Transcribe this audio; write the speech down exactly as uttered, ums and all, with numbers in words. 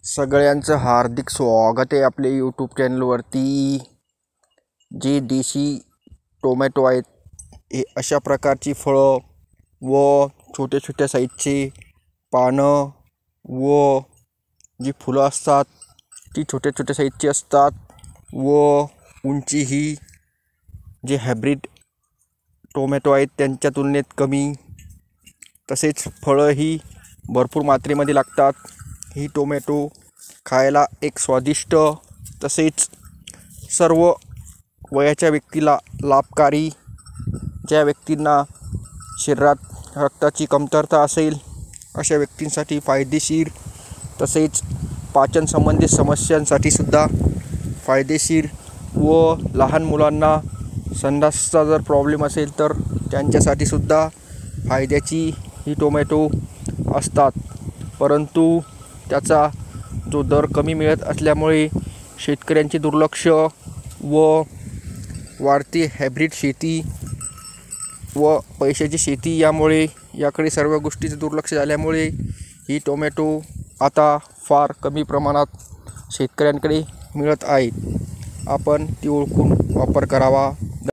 सगळ्यांचं हार्दिक स्वागत आहे आपल्या यूट्यूब चॅनलवरती। जे देशी टोमॅटो आहेत हे अशा प्रकारची फळं व छोट्या छोट्या साईजचे पानं व जी फुलं असतात ती छोट्या छोट्या साईजची असतात व उंची ही जे हायब्रिड टोमॅटो आहेत त्यांच्या तुलनेत कमी, तसेच फळं ही भरपूर मात्रेमध्ये लागतात। ही टोमॅटो खायला एक स्वादिष्ट तसेच सर्व वयाच्या व्यक्तीला लाभकारी, ज्या व्यक्तींना शरीरात रक्ताची कमतरता असेल अशा व्यक्तींसाठी फायदेशीर, तसेच पाचन संबंधित समस्यांसाठी सुद्धा फायदेशीर व लहान मुलांना संडासचा जर प्रॉब्लेम असेल तर त्यांच्यासाठी सुद्धा फायद्याची ही टोमॅटो असतात। परंतु त्याचा जो दर कमी मिळत असल्यामुळे शेतकऱ्यांचे दुर्लक्ष व वाढती हायब्रिड शेती व पैशाची शेती यामुळे याकडे सर्व गोष्टीचं दुर्लक्ष झाल्यामुळे ही टोमॅटो आता फार कमी प्रमाणात शेतकऱ्यांकडे मिळत आहेत। आपण ती ओळखून वापर करावा।